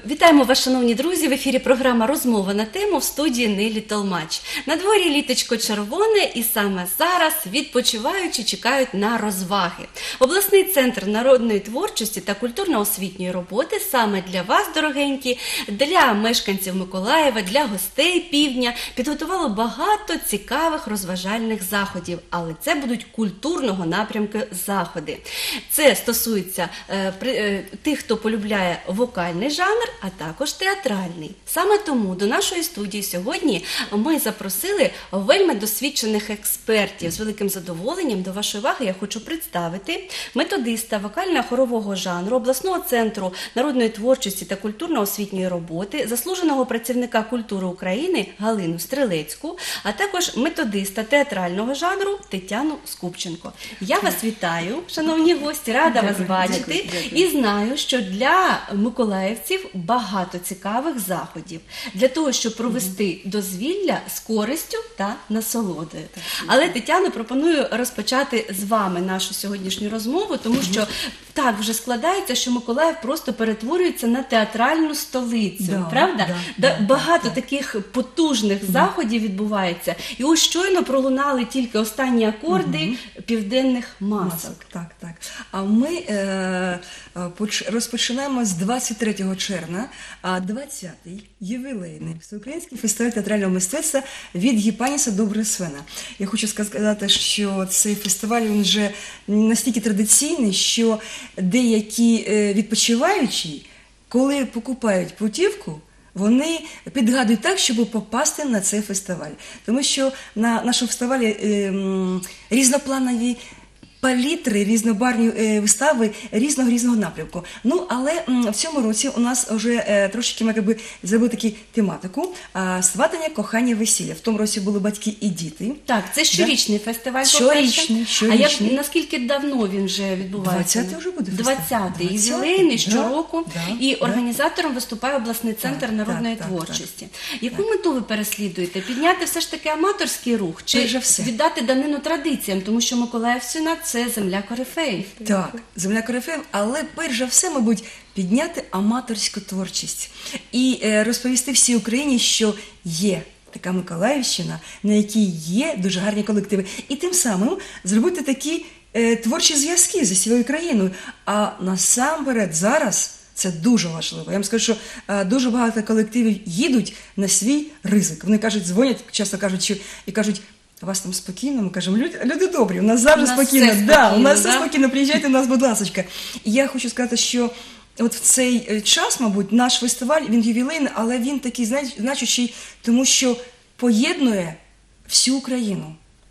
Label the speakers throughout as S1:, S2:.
S1: Вітаємо вас, шановні друзі! В ефірі програма «Розмова на тему» в студії Нелі Толмач. На дворі літочко червоне і саме зараз відпочиваючи чекають на розваги. Обласний центр народної творчості та культурно-освітньої роботи саме для вас, дорогенькі, для мешканців Миколаєва, для гостей півдня підготувало багато цікавих розважальних заходів, але це будуть культурного напрямку заходи. Це стосується тих, хто полюбляє вокальний жанр, а також театральний. Саме тому до нашої студії сьогодні ми запросили вельми досвідчених експертів. З великим задоволенням до вашої уваги я хочу представити методиста вокально-хорового жанру обласного центру народної творчості та культурно-освітньої роботи, заслуженого працівника культури України Галину Стрелецьку, а також методиста театрального жанру Тетяну Скупченко. Я вас вітаю, шановні гості, рада вас бачити і знаю, що для миколаївців багато цікавих заходів для того, щоб провести дозвілля з користю та насолодою. Але, Тетяно, пропоную розпочати з вами нашу сьогоднішню розмову, тому що так вже складається, що Миколаїв просто перетворюється на театральну столицю, правда? Багато таких потужних заходів відбувається. І ось щойно пролунали тільки останні акорди південних масок.
S2: Так. А ми розпочинаємо з 23 червня, 20-й ювілейний всеукраїнський фестиваль театрального мистецтва від Гіпаніса до Бресвена. Я хочу сказати, що цей фестиваль він вже настільки традиційний, що деякі відпочиваючі, коли покупають путівку, вони підгадують так, щоб попасти на цей фестиваль. Тому що на нашому фестивалі різнопланові палітри, різнобарвні вистави різного напрямку. Ну, але в цьому році у нас вже трошки ми зробили таку тематику «Сватання, кохання, весілля». В тому році були батьки і діти.
S1: Так, це щорічний фестиваль,
S2: щорічний.
S1: А наскільки давно він вже відбувається?
S2: 20-й вже буде фестиваль.
S1: 20-й, ювілейний щороку. І організатором виступає обласний центр народної творчості. Яку мету ви переслідуєте? Підняти все ж таки аматорський рух? Чи віддати данину традиціям? Тому що Миколаївщина – це земля корифеїв.
S2: Так, земля корифеїв, але перш за все, мабуть, підняти аматорську творчість і розповісти всій Україні, що є така Миколаївщина, на якій є дуже гарні колективи. І тим самим зробити такі творчі зв'язки зі своєю країною. А насамперед зараз це дуже важливо. Я вам скажу, що дуже багато колективів їдуть на свій ризик. Вони кажуть, дзвонять, часто кажуть, і кажуть, у вас там спокійно? Ми кажемо, люди добрі, у нас завжди спокійно. У нас все спокійно, приїжджайте, у нас, будь ласочка. І я хочу сказати, що от в цей час, мабуть, наш фестиваль, він ювілейний, але він такий значущий, тому що поєднує всю Україну.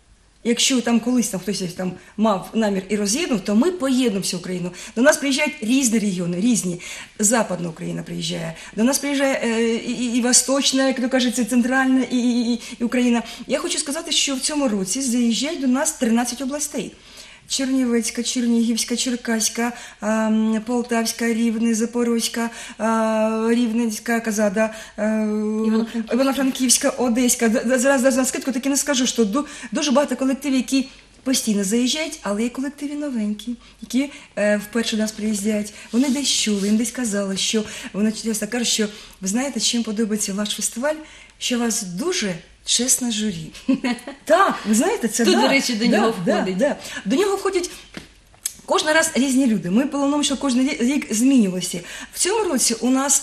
S2: Якщо там колись хтось мав намір і роз'єднав, то ми поєднуємо всю Україну. До нас приїжджають різні регіони, різні. Западна Україна приїжджає, до нас приїжджає і Восточна, як то кажеться, Центральна і Україна. Я хочу сказати, що в цьому році заїжджають до нас 13 областей. Чернівецька, Чернігівська, Черкаська, Полтавська, Рівне, Запорозька, Рівненська, Казада, Івано-Франківська, Одеська. Зараз на скидку таки не скажу, що дуже багато колективів, які постійно заїжджають, але є колективи новенькі, які вперше до нас приїздять. Вони десь чули, їм десь казали, що вони часто кажуть, що ви знаєте, чим подобається ваш фестиваль, що у вас дуже чесне журі. Так, ви знаєте, це
S1: до речі, до нього входить.
S2: До нього входять кожен раз різні люди. Ми плануємо, що кожен рік змінювалися. В цьому році у нас,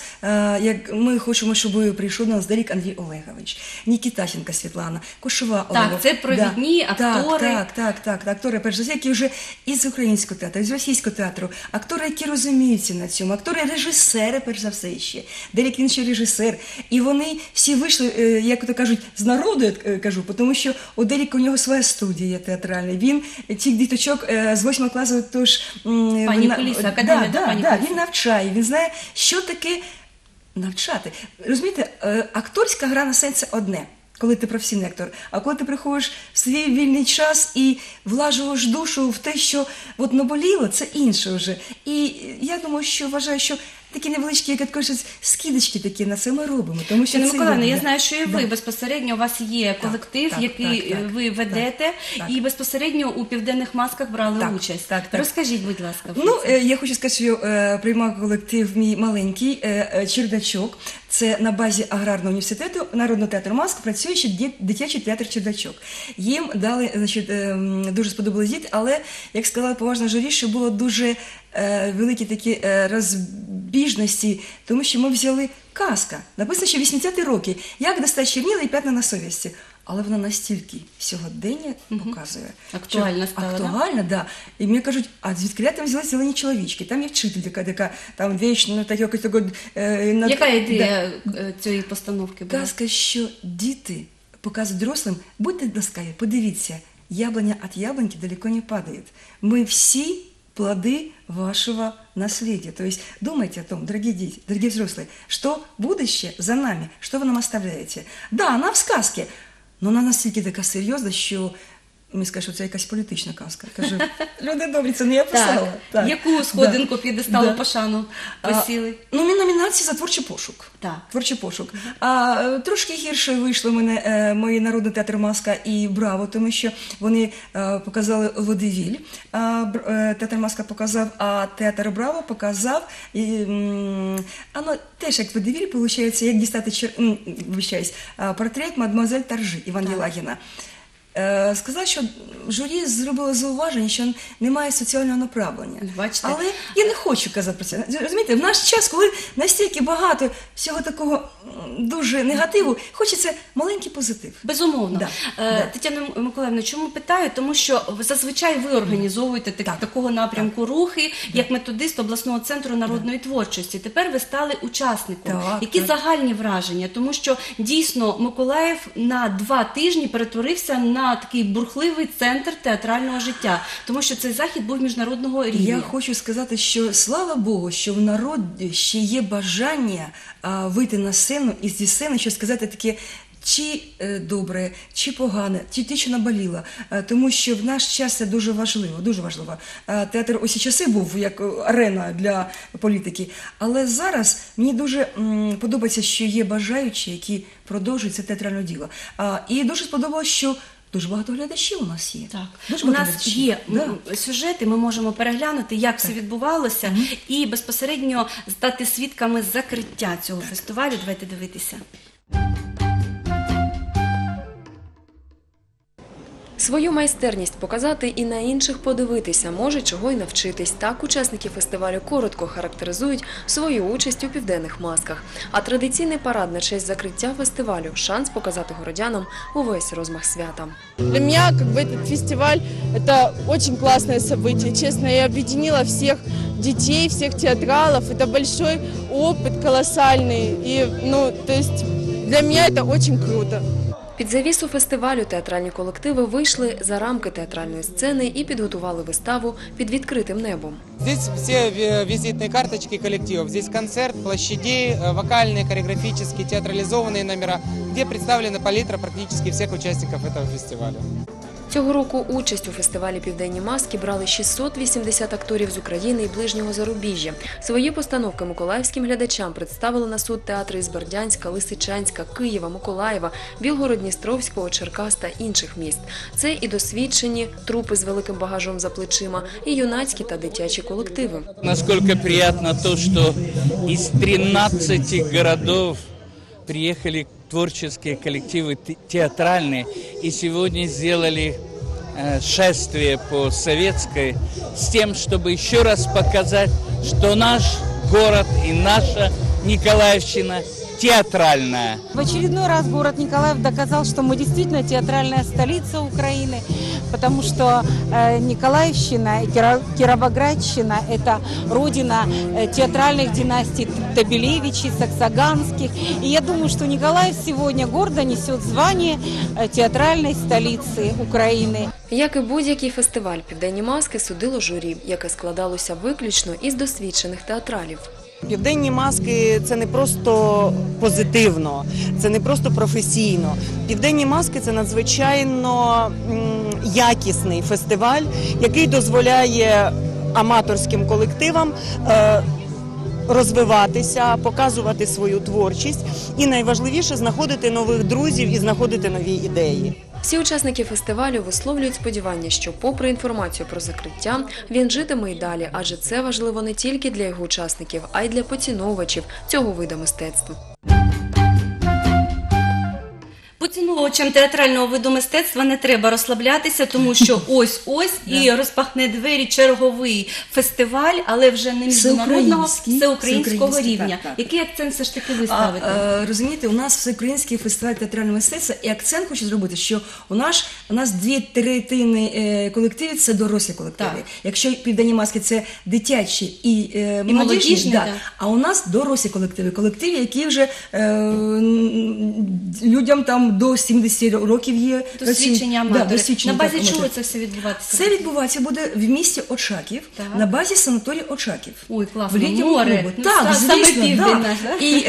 S2: як ми хочемо, щоб прийшов до нас Дарік Андрій Олегович, Нікітащенко Світлана, Кошова Олега.
S1: Так, це провідні актори.
S2: Так, актори, перш за все, які вже із українського театру, із російського театру, актори, які розуміються на цьому, актори-режисери, перш за все, ще. Дарік, він ще режисер. І вони всі вийшли, як то кажуть, з народу, я кажу, тому що у Даріка у нього своя студія театральна. Він тих діточок з 8 класу тож,
S1: пані Куліса, академія,
S2: він навчає, він знає, що таке навчати. Розумієте, акторська гра на сцені – це одне, коли ти професійний актор, а коли ти приходиш в свій вільний час і влажуєш душу в те, що наболіло, це інше вже. І я думаю, вважаю, що такі невеличкі, як кажуть, скидочки такі на це ми робимо. Тому що
S1: Пані
S2: це
S1: Миколаївна, я
S2: да.
S1: знаю, що і ви
S2: Да.
S1: безпосередньо, у вас є колектив,
S2: так,
S1: який
S2: так,
S1: ви ведете,
S2: так.
S1: і безпосередньо у «Південних масках» брали
S2: Так,
S1: участь.
S2: так.
S1: Розкажіть, будь ласка.
S2: Ну, я хочу сказати, що приймав колектив мій маленький «Чердачок». Це на базі Аграрного університету Народного театру маск працює ще дитячий театр «Чердачок». Їм дали, значить, дуже сподобалось діти, але, як сказала поважна журі, що було дуже великі такі розбіжності, тому що ми взяли казка, написано, що 80-ті роки, як достати чорніла і п'ятна на совісті. Але вона настільки сьогодення показує.
S1: Актуальна
S2: що-
S1: стала, да?
S2: Актуальна, да. І мені кажуть, а звідки там взяли зелені чоловічки? Там є вчителька, така там вічно, так якось такого...
S1: Яка ідея цієї постановки була?
S2: Казка, що діти показують дорослим, будьте ласкаві, подивіться, яблоня від яблоньки далеко не падає. Ми всі плоды вашего наследия. То есть думайте о том, дорогие дети, дорогие взрослые, что будущее за нами, что вы нам оставляете. Да, она в сказке, но вона настільки така серйозна, що мені скажуть, що це якась політична казка. Кажу, люди добрі, це не я писала.
S1: Так. Яку сходинку
S2: Да.
S1: п'єдесталу
S2: Да.
S1: пошану посіли?
S2: Ну, номінація за творчий пошук.
S1: Так.
S2: Творчий пошук. Трошки гірше вийшло мене мої Народний театр Маска і Браво, тому що вони показали Водевіль. Театр Маска показав, а театр Браво показав. Воно теж як Водевіль, виходить, як дістати портрет мадемуазель Таржи Іван Єлагіна. Сказав, що журі зробило зауваження, що немає соціального направлення.
S1: Бачите?
S2: Але я не хочу казати про це. Розумієте, в наш час, коли настільки багато всього такого дуже негативу, хочеться маленький позитив.
S1: Безумовно.
S2: Да.
S1: Тетяна Миколаївна, чому питаю? Тому що зазвичай ви організовуєте такого напрямку рухи, як методист обласного центру народної творчості. Тепер ви стали учасником.
S2: Так,
S1: Які
S2: так.
S1: загальні враження? Тому що дійсно Миколаїв на 2 тижні перетворився на такий бурхливий центр театрального життя. Тому що цей захід був міжнародного рівня.
S2: Я хочу сказати, що слава Богу, що в народі ще є бажання вийти на сцену і зі сцени щось сказати таке, чи добре, чи погане, чи те, що наболіло. Тому що в наш час це дуже важливо, дуже важливо. Театр усі часи був як арена для політики. Але зараз мені дуже подобається, що є бажаючі, які продовжують це театральне діло. І дуже сподобалося, що дуже багато глядачів у нас є.
S1: Так,
S2: Дуже
S1: у
S2: багато
S1: нас
S2: глядачів.
S1: є
S2: Да.
S1: сюжети, ми можемо переглянути, як все відбувалося, і безпосередньо стати свідками закриття цього фестивалю. Давайте дивитися.
S3: Свою майстерність показати і на інших подивитися, може чого й навчитись. Так учасники фестивалю коротко характеризують свою участь у «Південних масках». А традиційний парад на честь закриття фестивалю – шанс показати городянам увесь розмах свята.
S4: Для меня этот фестиваль – это очень классное событие. Честно, я объединила всех детей, всех театралов. Это большой опыт, колоссальный. И, то есть для меня это очень круто.
S3: Під завісу фестивалю театральні колективи вийшли за рамки театральної сцени і підготували виставу «Під відкритим небом».
S5: Здесь все визитные карточки коллективов. Здесь концерт, площадей, вокальные, хореографические, театрализованные номера, где представлена палитра практически всех участников этого фестиваля.
S3: Цього року участь у фестивалі «Південні маски» брали 680 акторів з України і ближнього зарубіжжя. Свої постановки миколаївським глядачам представили на суд театри із Бердянська, Лисичанська, Києва, Миколаєва, Білгород-Дністровського, Черкас та інших міст. Це і досвідчені трупи з великим багажом за плечима, і юнацькі та дитячі колективи.
S6: Насколько приятно то, что из 13 городов приехали творческие коллективы театральные и сегодня сделали шествие по Советской с тем, чтобы еще раз показать, что наш город и наша Николаевщина театральная.
S7: В очередной раз город Николаев доказал, что мы действительно театральная столица Украины, потому что Николаевщина и Кировоградщина – это родина театральных династий Табелевичей, Саксаганских. И я думаю, что Николаев сегодня гордо несет звание театральной столицы України.
S3: Як і будь-який фестиваль, «Південні маски» судило журі, яке складалося виключно із досвідчених театралів.
S8: «Південні маски» – це не просто позитивно, це не просто професійно. «Південні маски» – це надзвичайно якісний фестиваль, який дозволяє аматорським колективам розвиватися, показувати свою творчість і найважливіше знаходити нових друзів і знаходити нові ідеї.
S3: Всі учасники фестивалю висловлюють сподівання, що попри інформацію про закриття, він житиме й далі, адже це важливо не тільки для його учасників, а й для поціновувачів цього виду мистецтва.
S1: Поціновувачам театрального виду мистецтва не треба розслаблятися, тому що ось-ось і розпахне двері черговий фестиваль, але вже не міжнародного, всеукраїнського рівня.
S2: так.
S1: Який акцент все ж таки ви ставите?
S2: Розумієте, у нас всеукраїнський фестиваль театрального мистецтва, і акцент хочу зробити, що у нас 2/3 колективів – це дорослі колективи.
S1: Так.
S2: Якщо «Південні маски» – це дитячі і молодіжні,
S1: молодіжні,
S2: да.
S1: так.
S2: А у нас дорослі колективи, які вже людям там до 70 років є.
S1: Досвідчення
S2: Да,
S1: аматорів.
S2: досвідчення,
S1: На базі
S2: так,
S1: чого
S2: аматорів.
S1: це все відбуватися?
S2: Це відбувається буде в місті Очаків,
S1: Так.
S2: на базі санаторію Очаків.
S1: Ой, класно.
S2: В літньому
S1: Море.
S2: клубі.
S1: Ну,
S2: Так,
S1: саме
S2: звісно,
S1: південь
S2: да.
S1: наш, да?
S2: І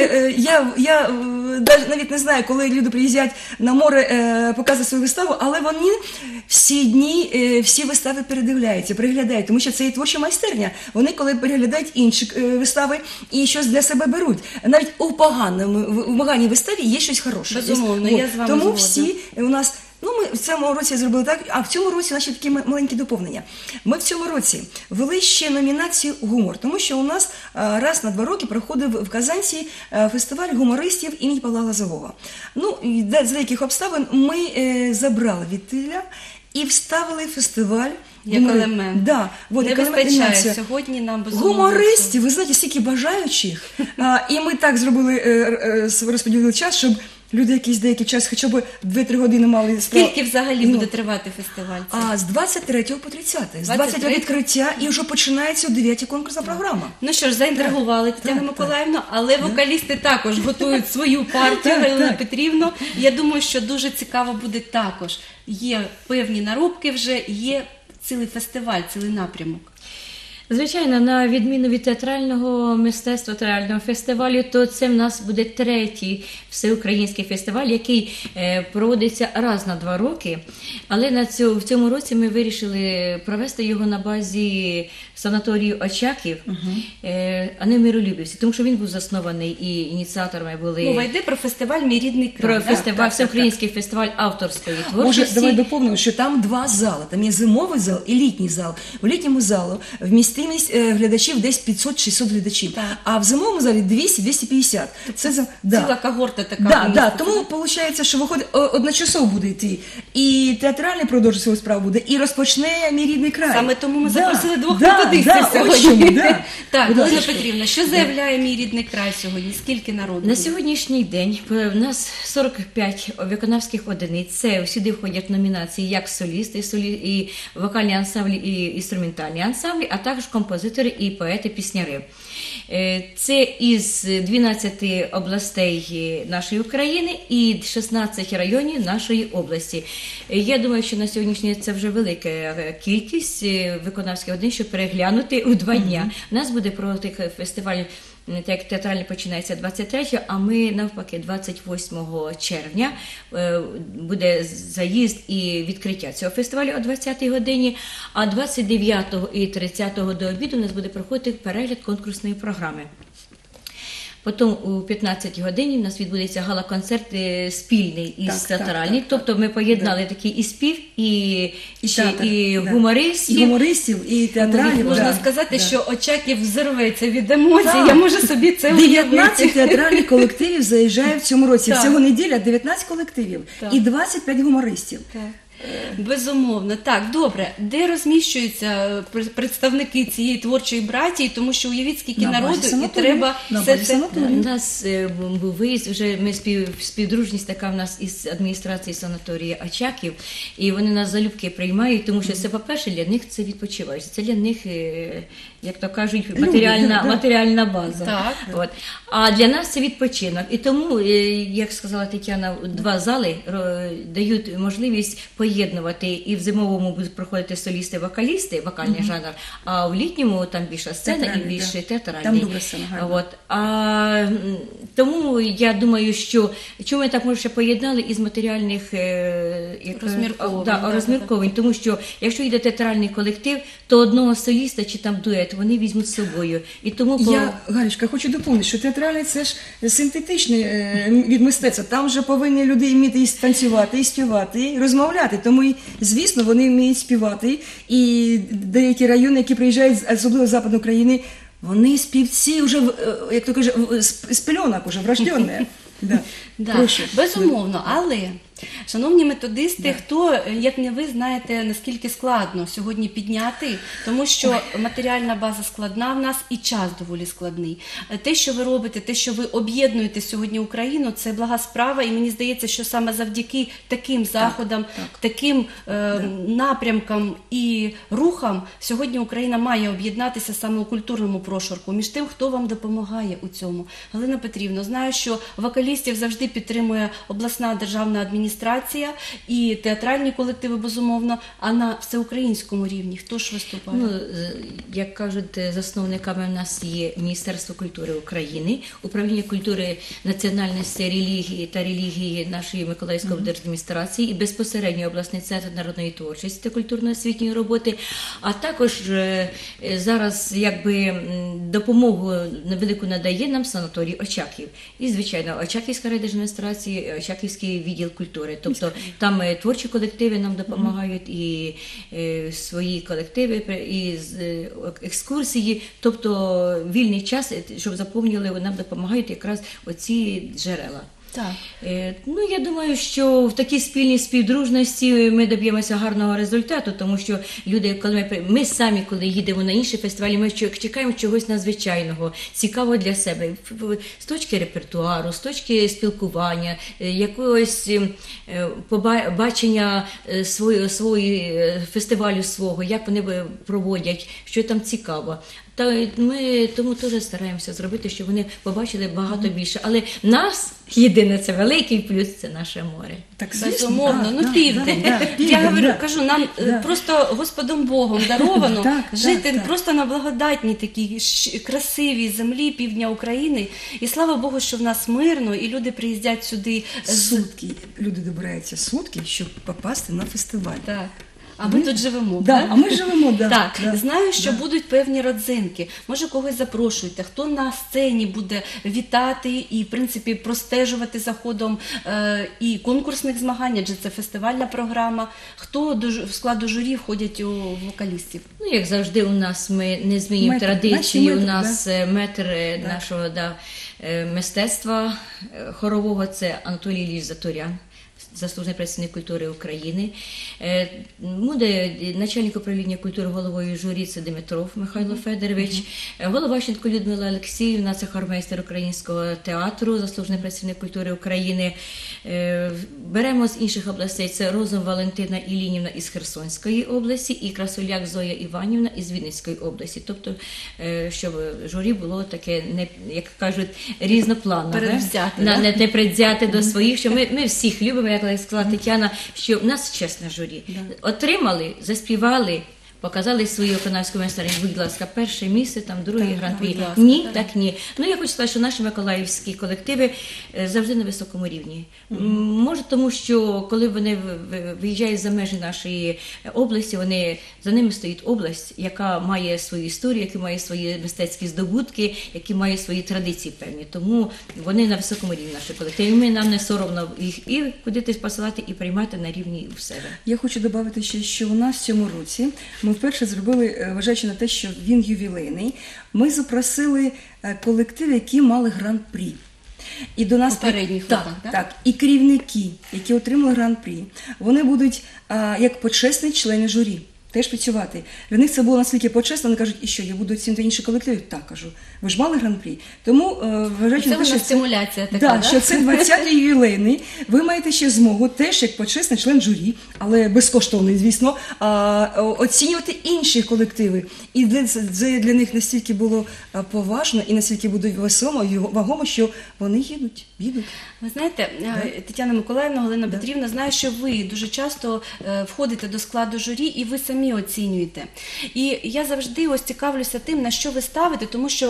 S2: я навіть не знаю, коли люди приїздять на море показувати свою виставу, але вони всі дні, всі вистави переглядають, тому що це і творча майстерня. Вони, коли переглядають інші вистави і щось для себе беруть. Навіть у поганій виставі є щось хороше.
S1: Безумовно, я з вами
S2: Тому
S1: згодна.
S2: всі у нас. Ми в цьому році зробили так, а в цьому році наші такі маленькі доповнення. Ми в цьому році ввели ще номінацію «Гумор», тому що у нас раз на 2 роки проходив в Казанці фестиваль гумористів імені Павла Лозового. І з деяких обставин ми забрали відтіля і вставили фестиваль
S1: Як елемент.
S2: Да,
S1: Не
S2: як елемент
S1: вистачає
S2: номінація.
S1: сьогодні нам безумовно.
S2: Гумористів, ви знаєте, стільки бажаючих. І ми так зробили, розподілили час, щоб люди якийсь деякий час, хоча б 2-3 години мали справу.
S1: Скільки взагалі буде тривати фестиваль? цей?
S2: З 23 по 30. З
S1: 23?
S2: 20 відкриття і вже починається о 9 конкурсна програма.
S1: Ну що ж, заінтригували Тетяну Миколаївну, але вокалісти також готують свою партію, Галина Петрівна. Я думаю, що дуже цікаво буде також. Є певні наробки вже, є цілий фестиваль, цілий напрямок.
S9: Звичайно, на відміну від театрального мистецтва, театрального фестивалю, то це в нас буде 3-й всеукраїнський фестиваль, який проводиться раз на 2 роки. Але в цьому році ми вирішили провести його на базі санаторію Очаків, а не в Миролюбівці, тому що він був заснований і ініціаторами були...
S1: Мова йде про фестиваль «Мій рідний край».
S9: Про
S1: Так,
S9: фестиваль,
S1: так,
S9: всеукраїнський фестиваль авторської
S2: Може,
S9: творчості.
S2: давай доповнимо, що там 2 зали. Там є зимовий зал і літній зал. У літньому залу вмістимість глядачів десь 500-600 глядачів, а в зимовому залі 200-250. Це
S1: ціла когорта така.
S2: Да. Тому виходить, що виходить одночасово буде йти. І театральний продовжить свою справу буде, і розпочне «Мій рідний край».
S1: Саме тому ми запросили 2 методистів сьогодні. Так, Галина Петрівна, що заявляє «Мій рідний край» сьогодні? Скільки народу?
S9: На сьогоднішній день в нас 45 виконавських одиниць. Це сюди входять номінації як солісти, і вокальні ансамблі, і інструментальні ансамблі, а також композитори і поети-пісняри. Це із 12 областей нашої України і 16 районів нашої області. Я думаю, що на сьогоднішній день це вже велика кількість виконавських одиниць, щоб переглянути у 2 дня. У нас буде проводити фестиваль, так як театральний починається 23-го, а ми навпаки 28 червня буде заїзд і відкриття цього фестивалю о 20-й годині, а 29-го і 30-го до обіду у нас буде проходити перегляд конкурсної програми. Потім у 15 годині в нас відбудеться гала-концерт спільний із театральним. Тобто ми поєднали такий і спів, і гумористів.
S2: І гумористів, і театральних.
S1: Можна сказати, що Очаків взорветься від емоцій. Я можу собі це
S2: 19 театральних колективів заїжджає в цьому році. Всього неділя 19 колективів і 25 гумористів.
S1: Безумовно. Так, добре. Де розміщуються представники цієї творчої братії? Тому що уявіть, скільки народу, і треба все це...
S9: У нас був виїзд, вже ми співдружність така в нас із адміністрації санаторії Очаків, і вони нас залюбки приймають, тому що це, по-перше, для них це відпочиваєш. Це для них, як то кажуть, матеріальна база.
S1: Так.
S9: От. А для нас це відпочинок. І тому, як сказала Тетяна, 2 зали дають можливість поєднувати, і в зимовому будуть проходити солісти-вокалісти, вокальний жанр, а в літньому там більша сцена і більше театральний.
S2: Там добра сцена,
S9: гарна. Тому я думаю, що чому ми так, може, ще поєднали із матеріальних розмірковань, тому що якщо йде театральний колектив, то одного соліста чи там дует вони візьмуть з собою. І тому
S2: Галечка, хочу доповнити, що театральне це ж синтетичний від мистецтва. Там вже повинні люди вміти і танцювати, і співати, і розмовляти. Тому, і, звісно, вони вміють співати. І деякі райони, які приїжджають, особливо з Западної України, вони співці вже, як то каже, з пельонок вже врожденні.
S1: Да, безумовно, але, шановні методисти, хто, як не ви, знаєте, наскільки складно сьогодні підняти, тому що матеріальна база складна в нас і час доволі складний. Те, що ви робите, те, що ви об'єднуєте сьогодні Україну, це блага справа, і мені здається, що саме завдяки таким заходам, таким напрямкам і рухам сьогодні Україна має об'єднатися саме у культурному прошарку. Між тим, хто вам допомагає у цьому? Галина Петрівна, знаю, що вокалістів завжди підтримує обласна державна адміністрація і театральні колективи, безумовно, а на всеукраїнському рівні хто ж виступає?
S9: Ну, як кажуть, засновниками в нас є Міністерство культури України, Управління культури, національності, релігії та релігії нашої Миколаївської облдержадміністрації і безпосередньо обласний центр народної творчості та культурно-освітньої роботи, а також зараз якби допомогу невелику надає нам санаторій Очаків. І, звичайно, Очаківська райдержадміністрація, Очаківський відділ культури. Тобто там творчі колективи нам допомагають, і свої колективи, і екскурсії. Тобто вільний час, щоб заповнили, нам допомагають якраз оці джерела.
S1: Так.
S9: Ну, я думаю, що в такій спільній співдружності ми доб'ємося гарного результату, тому що люди, коли ми самі, коли їдемо на інші фестивалі, ми чекаємо чогось надзвичайного, цікавого для себе, з точки репертуару, з точки спілкування, якогось бачення фестивалю свого, як вони проводять, що там цікаво. Та ми тому теж стараємося зробити, щоб вони побачили багато більше. Але нас єдине, це великий плюс, це наше море.
S2: Так,
S1: безумовно, південь. Я говорю, кажу, нам просто Господом Богом даровано жити просто на благодатній такій красивій землі півдня України. І слава Богу, що в нас мирно, і люди приїздять сюди.
S2: Сутки, люди добираються сутки, щоб попасти на фестиваль.
S1: Так. А ми тут живемо,
S2: так? А ми живемо, так.
S1: Так, знаю, що будуть певні родзинки. Може, когось запрошуйте, хто на сцені буде вітати і, в принципі, простежувати за ходом і конкурсних змагань, адже це фестивальна програма. Хто в складу журі входять у вокалістів?
S9: Ну, як завжди, у нас ми не змінюємо традиції, у нас метр нашого мистецтва хорового – це Анатолій Ілліч Заторян, заслужений працівник культури України. Буде начальник управління культури головою журі, це Димитров Михайло Федорович. Головащенко Людмила Олексіївна, це хормейстер Українського театру, заслужений працівник культури України. Беремо з інших областей, це Розум Валентина Іллінівна із Херсонської області і Красуляк Зоя Іванівна із Вінницької області. Тобто, щоб журі було таке, як кажуть, різнопланове, не предвзяте до своїх, що ми всіх любимо, як сказала Тетяна, що в нас чесне журі. Отримали, заспівали, показали свою виконавську майстерність, будь ласка, перше місце, там другий гран-прі. Ні, так ні. Ну, я хочу сказати, що наші миколаївські колективи завжди на високому рівні. Може, тому що, коли вони виїжджають за межі нашої області, за ними стоїть область, яка має свою історію, яка має свої мистецькі здобутки, які має свої традиції певні. Тому вони на високому рівні, наші колективи. Нам не соромно їх і кудись посилати, і приймати на рівні у себе.
S2: Я хочу додати ще, що у нас в цьому році ми вперше зробили, вважаючи на те, що він ювілейний, ми запросили колективи, які мали гран-прі. І до нас і керівники, які отримали гран-прі, вони будуть як почесні члени журі теж працювати. Для них це було настільки почесно, вони кажуть, і що, я буду оцінити інші колективи? Так, кажу, ви ж мали гран-прі. Тому, вважаючи на те, що
S1: стимуляція така,
S2: що це 20-й ювілейний, ви маєте ще змогу теж як почесний член журі, але безкоштовний, звісно, оцінювати інші колективи. І це для них настільки було поважно і настільки буде вагомо, що вони їдуть.
S1: Ви знаєте, Тетяна Миколаївна, Галина Петрівна, знаю, що ви дуже часто входите до складу журі і ви самі оцінюєте. І я завжди ось цікавлюся тим, на що ви ставите, тому що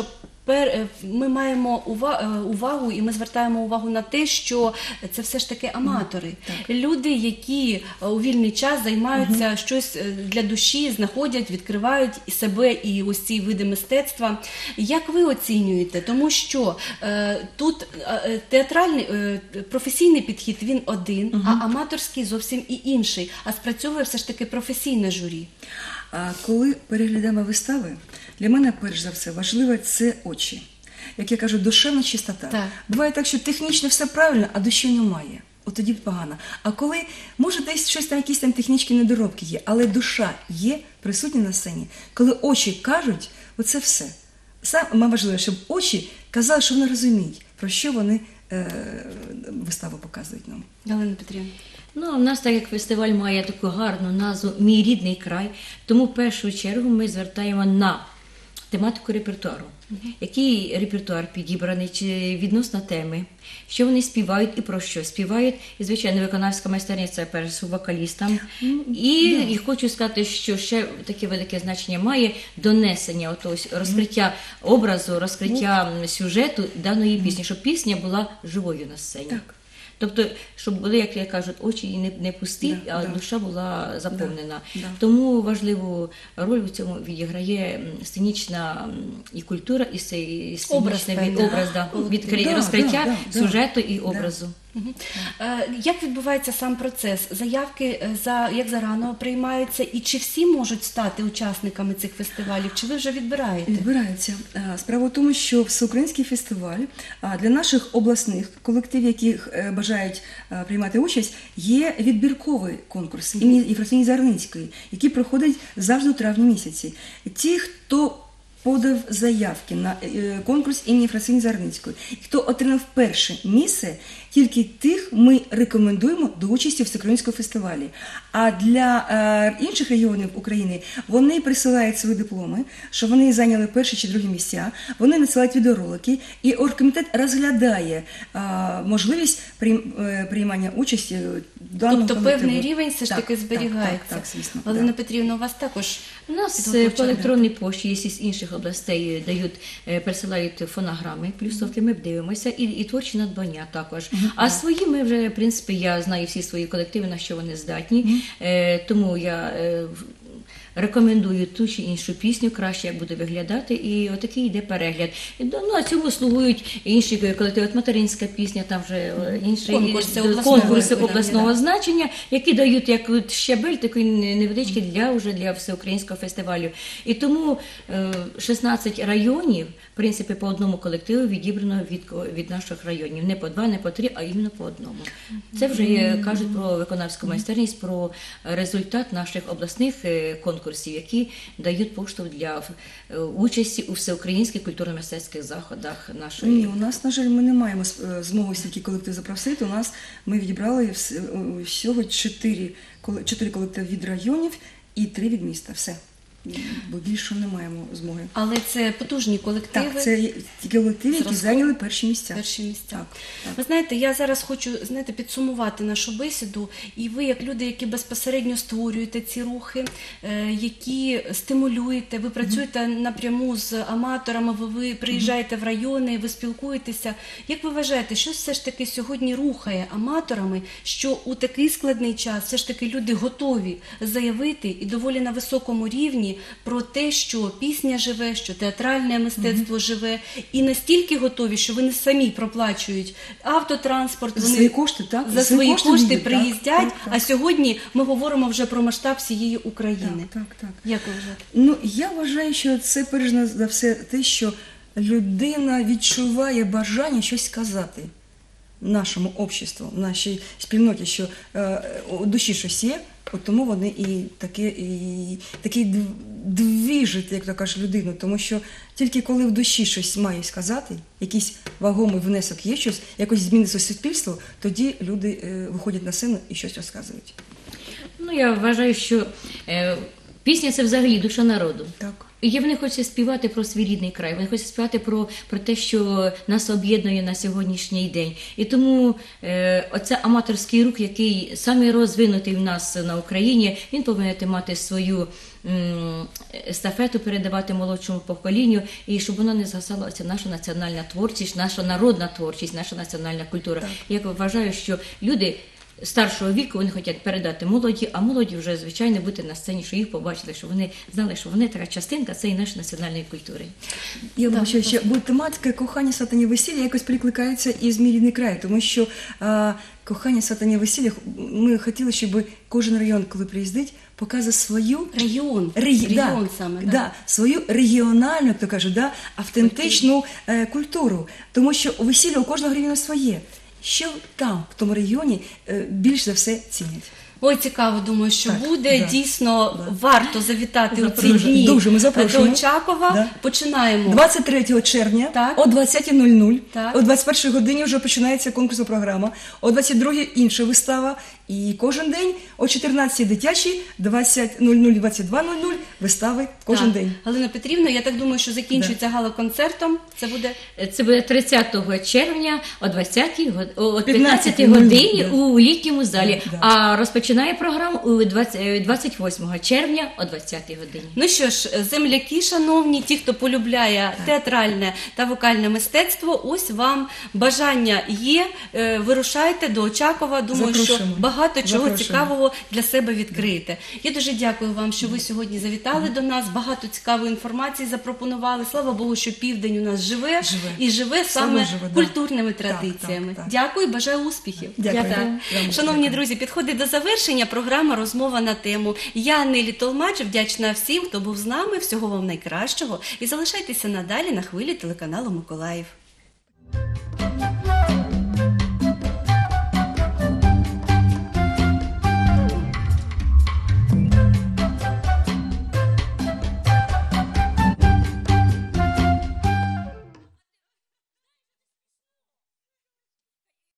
S1: ми маємо увагу і ми звертаємо увагу на те, що це все ж таки аматори. Люди, які у вільний час займаються щось для душі, знаходять, відкривають і себе, і ось ці види мистецтва. Як ви оцінюєте? Тому що тут театральний, професійний підхід, він один, а аматорський зовсім і інший. А спрацьовує все ж таки професійне журі.
S2: А коли переглядаємо вистави, для мене перш за все важливо це очі. Як я кажу, душевна чистота.
S1: Так.
S2: Буває так, що технічно все правильно, а душі немає. От тоді погано. А коли, може, десь щось там, якісь там технічні недоробки є, але душа є присутня на сцені, коли очі кажуть, оце все. Саме важливо, щоб очі казали, що вони розуміють, про що вони виставу показують нам.
S1: Галина Петрівна.
S9: Ну, у нас, так як фестиваль має таку гарну назву «Мій рідний край», тому в першу чергу ми звертаємо на тематику репертуару. Який репертуар підібраний, чи відносно теми, що вони співають і про що співають. І, звичайно, виконавська майстерність – це перш вокалістам. І хочу сказати, що ще таке велике значення має донесення, розкриття образу, розкриття сюжету даної пісні, щоб пісня була живою на сцені.
S2: Так.
S9: Тобто, щоб були, як я кажу, очі не пусті, а душа була заповнена.
S2: Да.
S9: Тому важливу роль у цьому відіграє сценічна і культура, і сценічний образ, розкриття сюжету і образу.
S1: Як відбувається сам процес? Заявки як зарано приймаються, і чи всі можуть стати учасниками цих фестивалів, чи ви вже відбираєте?
S2: Відбираються. Справа в тому, що всеукраїнський фестиваль для наших обласних колективів, які бажають приймати участь, є відбірковий конкурс імені Єфросині Зарницької, який проходить завжди у травні місяці. Ті, хто подав заявки на конкурс імені Єфросині Зарницької, і хто отримав перше місце, тільки тих ми рекомендуємо до участі в всеукраїнському фестивалі. А для інших регіонів України вони присилають свої дипломи, що вони зайняли перші чи другі місця, вони надсилають відеоролики, і оргкомітет розглядає можливість приймання участі в даному
S1: Тобто певний рівень все ж таки зберігається.
S2: Так, звісно.
S1: Галина Петрівна, у вас також
S9: У нас по електронній пошті, є з інших областей, присилають фонограми плюсовки, ми дивимося, і творчі надбання також. А свої ми вже, в принципі, я знаю всі свої колективи, на що вони здатні, тому я рекомендую ту чи іншу пісню, краще як буде виглядати, і отакий йде перегляд. Ну, а цьому слугують інші колективи, от материнська пісня, там вже інші конкурси обласного значення, які дають як щабель, такий невеличкий для всеукраїнського фестивалю. І тому 16 районів, в принципі, по одному колективу відібрано від наших районів. Не по два, не по три, а іменно по одному. Це вже кажуть про виконавську майстерність, про результат наших обласних конкурсів, які дають поштовх для участі у всеукраїнських культурно-мистецьких заходах нашої.
S2: Ні, у нас, на жаль, ми не маємо змоги стільки колектив запросити. Ми відібрали всього 4 колективи від районів і 3 від міста. Все. Бо більше не маємо змоги.
S1: Але це потужні колективи.
S2: Так, це ті колективи, які зайняли перші місця.
S1: Так. Ви знаєте, я зараз хочу підсумувати нашу бесіду, і ви, як люди, які безпосередньо створюєте ці рухи, які стимулюєте, ви працюєте напряму з аматорами, ви приїжджаєте в райони, ви спілкуєтеся. Як ви вважаєте, що все ж таки сьогодні рухає аматорами, що у такий складний час все ж таки люди готові заявити і доволі на високому рівні про те, що пісня живе, що театральне мистецтво живе, і настільки готові, що вони самі проплачують автотранспорт,
S2: за свої кошти, так?
S1: За свої кошти
S2: їдуть,
S1: приїздять,
S2: так.
S1: а сьогодні ми говоримо вже про масштаб всієї України.
S2: Так.
S1: Як ви вважаєте?
S2: Я вважаю, що це перш за все те, що людина відчуває бажання щось сказати нашому обществу, нашій спільноті, що у душі щось є, от тому вони і такий двіжить, як то кажуть, людину, тому що тільки коли в душі щось мають сказати, якийсь вагомий внесок є, щось, якось зміниться суспільство, тоді люди виходять на сцену і щось розказують.
S9: Я вважаю, що пісня – це взагалі душа народу.
S2: Так.
S9: І вони хочуть співати про свій рідний край, вони хочуть співати про те, що нас об'єднує на сьогоднішній день. І тому оце аматорський рух, який самий розвинутий в нас на Україні, він повинен мати свою естафету передавати молодшому поколінню, і щоб воно не згасало, ця наша національна творчість, наша народна творчість, наша національна культура. Я вважаю, що люди старшого віку, вони хочуть передати молоді, а молоді вже, звичайно, бути на сцені, що їх побачили, що вони знали, що вони така частинка цієї нашої національної культури.
S2: Я бачу, що тематика кохання, сватання, весілля якось перекликається із мій рідний край, тому що кохання, сватання, весілля, ми хотіли, щоб кожен район, коли приїздить, показує свою
S1: регіон саме,
S2: свою регіональну, як то кажуть, автентичну культуру. Тому що весілля у кожного регіону своє. Що там, в тому регіоні, більш за все цінять?
S1: Ой, цікаво, думаю, що
S2: Так,
S1: буде. Дійсно, варто завітати у ці дні
S2: Дуже ми
S1: до
S2: запрошуємо.
S1: Очакова. Починаємо.
S2: 23 червня
S1: Так.
S2: о 20:00,
S1: Так.
S2: о 21 годині вже починається конкурсна програма, о 22 інша вистава, і кожен день о 14 дитячі, 20:00, 22:00 вистави кожен
S1: Так.
S2: день.
S1: Галина Петрівна, я так думаю, що закінчується гала-концертом. Це буде
S9: 30 червня о 15
S2: 15:00,
S9: годині
S2: да.
S9: у літньому залі,
S2: Да.
S9: а розпочинає програму у 28 червня о 20 годині.
S1: Ну що ж, земляки, шановні, ті, хто полюбляє театральне та вокальне мистецтво, ось вам бажання є. Вирушайте до Очакова. Думаю, що
S2: Запрошуємо.
S1: багато чого
S2: Запрошуємо.
S1: цікавого для себе відкриєте. Я дуже дякую вам, що ви сьогодні завітали до нас. Багато цікавої інформації запропонували. Слава Богу, що південь у нас живе і живе саме
S2: живе, да.
S1: культурними традиціями.
S2: так.
S1: Дякую, бажаю успіхів.
S2: Дякую.
S1: Так.
S2: Вам
S1: Шановні
S2: дякую.
S1: друзі, підходить до завершення програма «Розмова на тему». Я, Нелі Толмач, вдячна всім, хто був з нами. Всього вам найкращого. І залишайтеся надалі на хвилі телеканалу «Миколаїв».